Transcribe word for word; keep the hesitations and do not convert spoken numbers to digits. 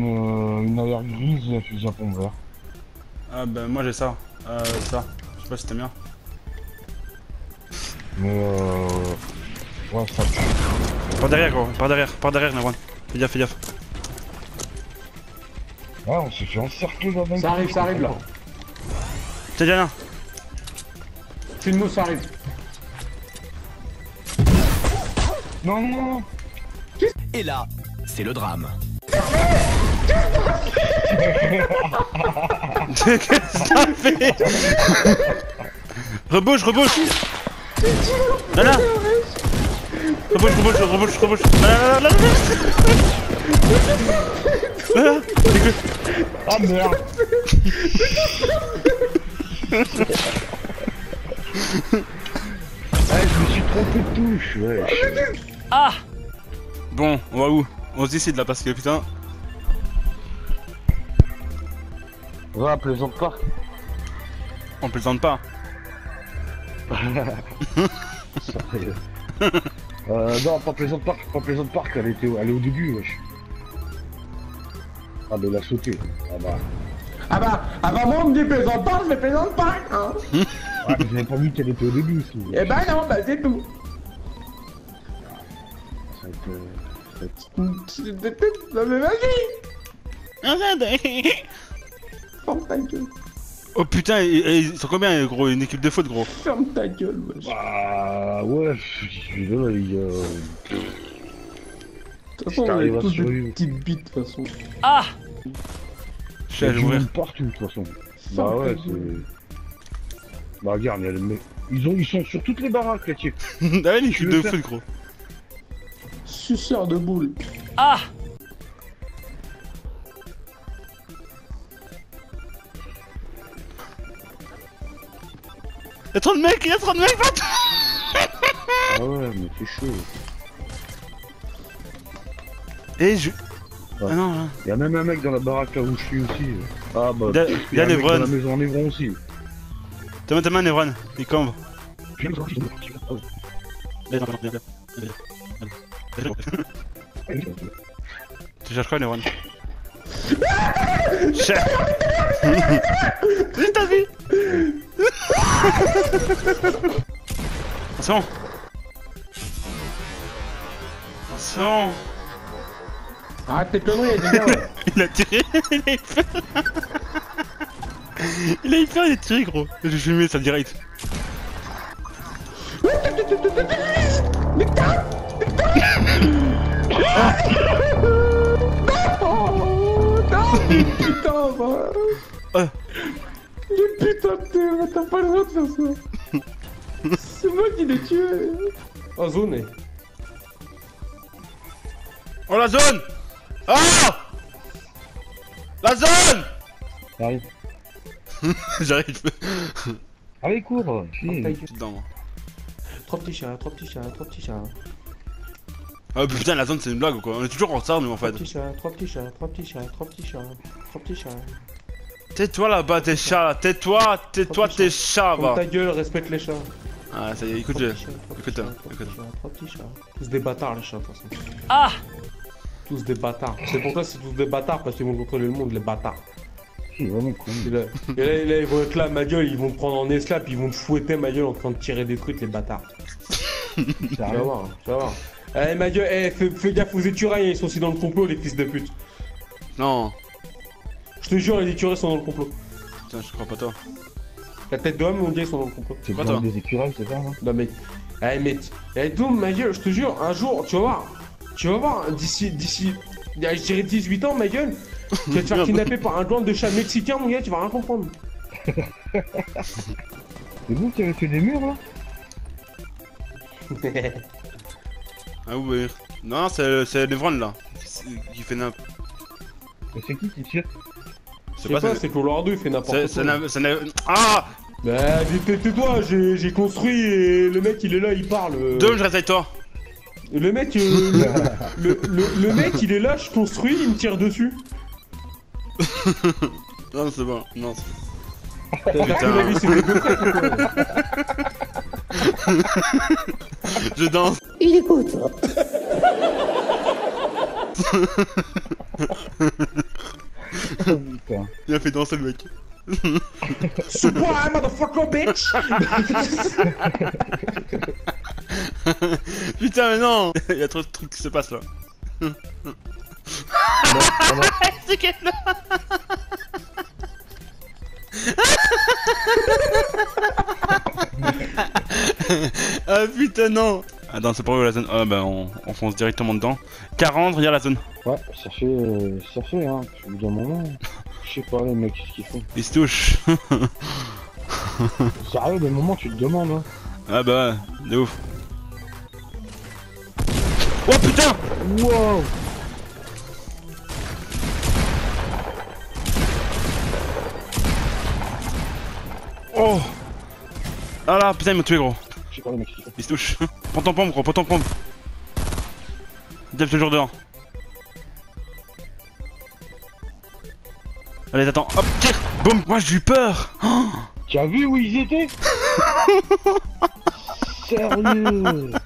une, une arrière grise et un fusil à pompe vert. Ah bah moi j'ai ça. Euh, ça. Je sais pas si t'aimes bien. Mais euh... ouais, ça pue. Par derrière gros, par derrière, par derrière Navran. Fais gaffe, fais gaffe. Ouais, on s'est fait encercler là-bas. Ça arrive, ça arrive là. Tiens, Diana. C'est une mousse, ça arrive. Non, non, non. Et là, c'est le drame. Qu'est-ce que t'as fait? Rebouche, rebouche. Nana. Rebouche, rebouche, rebouche, rebouche. Nana, nana, nana. Ah merde. Ah, je me suis trompé de touche, ouais. Ah. Bon, on va où? On se décide là parce que putain. Va, plaisante pas. On plaisante pas. Sérieux. euh, non, pas plaisante park, pas plaisante park, elle était elle est au début, wesh. Ah, mais elle a sauté. Ah bah. Ah bah, ah bah moi on me dit plaisante pas, je me plaisante pas, hein. Ah, mais j'avais pas vu qu'elle était au début aussi. Eh bah non, bah c'est tout. Ça va être, euh, ça va être... Non mais vas-y. Ferme ta gueule. Oh putain, et- et ils sont combien gros? Une équipe de foot gros? Ferme ta gueule, wesh. Bah ouais, celui-là, il... Euh... De toute façon, on est tous des petites bites, de toute façon. Ah. Je Il y suis a allé du ouvrir. monde partout, de toute façon. Bah Ferme ta ouais, gueule. c'est... Bah regarde, il y a le mec... Ils, ont... Ils sont sur toutes les baraques, là, tiens. Ah ouais, une équipe veux de faire foot gros. Suceur de boule. Ah. Y'a trop de mecs, y'a trop de mecs partout. Ah ouais, mais c'est chaud. Et je... Ouais. Ah non, là. Il y a même un mec dans la baraque là où je suis aussi. Ah bah... Il y a- il il y a un mec Nevron. dans la maison en Évron aussi. Ta main, ta main, Nevron. Il cambre. Viens, viens, viens. Viens, viens, viens, viens. Viens, viens. Tu cherches quoi, Nevron? Cher. Qu'est-ce que t'as vu? Attention. Attention. Arrête tes conneries, les gars. Il a tiré. Il a eu peur. Il a eu peur, il a tiré, gros. J'ai filmé ça direct. Oh non, mais putain, va. Ah. Mais putain de terre, t'as pas le droit de faire ça. C'est moi qui l'ai tué. En zone. eh. Oh la zone. Ah. La zone. J'arrive. J'arrive. Allez, cours. Ferme ta Chier. gueule. Dedans, moi. Trois petits chats, trois petits chats, trois petits chats. Ah putain, la zone c'est une blague ou quoi? On est toujours en retard nous en fait. Trois petits chats, trois petits chats, trois petits chats, trois petits chats, trois petits chats. Tais-toi là-bas tes chats là, tais-toi, tais-toi tes chats Ferme va. ta gueule, respecte les chats. Ah ça y est, écoute, Trois je... petits chats, trois écoute, petits hein, chats, trois écoute. petits chats, trois petits chats. Tous des bâtards les chats de toute façon. Ah. Tous des bâtards. C'est pour ça que c'est tous des bâtards parce qu'ils vont contrôler le monde, les bâtards. C'est vraiment con. Et là, et là, et là, ils vont être là, ma gueule, ils vont te prendre en esclave, ils vont te fouetter ma gueule en train de tirer des trucs, les bâtards. Tu vas voir, tu vas voir. Eh ma gueule, eh, fais, fais gaffe aux écureuils, ils sont aussi dans le complot, les fils de pute. Non. Je te jure, les écureuils sont dans le complot. Putain, je crois pas toi. La tête d'homme, on dit, ils sont dans le complot. C'est Pas pas toi. des écureuils, c'est ça, hein? Non mais, eh mais, eh donc ma gueule, je te jure, un jour, tu vas voir, tu vas voir, d'ici, d'ici, je dirais dix-huit ans, ma gueule, tu vas te faire kidnapper par un gang de chats mexicains, mon gars, tu vas rien comprendre. C'est vous qui avez fait des murs là? Ah oui. Non, c'est c'est Nevron là. C'est- Qui fait n'importe. Mais c'est qui qui tire? Je sais pas, c'est que Lordo il fait n'importe C'est quoi. c'est n'a- c'est n'a- Ah. Bah, tais- tais-toi, j'ai j'ai construit et le mec il est là, il parle. euh. Deux, je reste avec toi. Et le mec, euh, le, le, le, le mec il est là, je construis, il me tire dessus. Non, c'est bon. Non, c'est T'as Putain. que la vie, c'est des deux frères, ou quoi? Je danse. Il écoute. Il a fait danser le mec. Surprise, motherfucker, bitch. Putain, mais non. Il y a trop de trucs qui se passent là. C'est quel Ah putain non. Attends, c'est pas où la zone? Ah bah on, on fonce directement dedans. quarante, regarde la zone. Ouais, ça fait... Euh, ça fait, hein. Au bout d'un moment... Je sais pas, les mecs, qu'est-ce qu'ils font? Ils se touchent. Sérieux, des moments, tu te demandes, hein. Ah bah ouais, de ouf. Oh putain. Wow. Oh. Ah là, putain, il m'a tué gros. Je sais pas, les mecs, qu'est-ce qu'ils font? Il se touche. Prends ton pompe gros, prends ton pompe. Dave toujours dehors. Allez, attends, hop, tire. Boum. Moi j'ai eu peur. Oh. Tu as vu où ils étaient? Sérieux?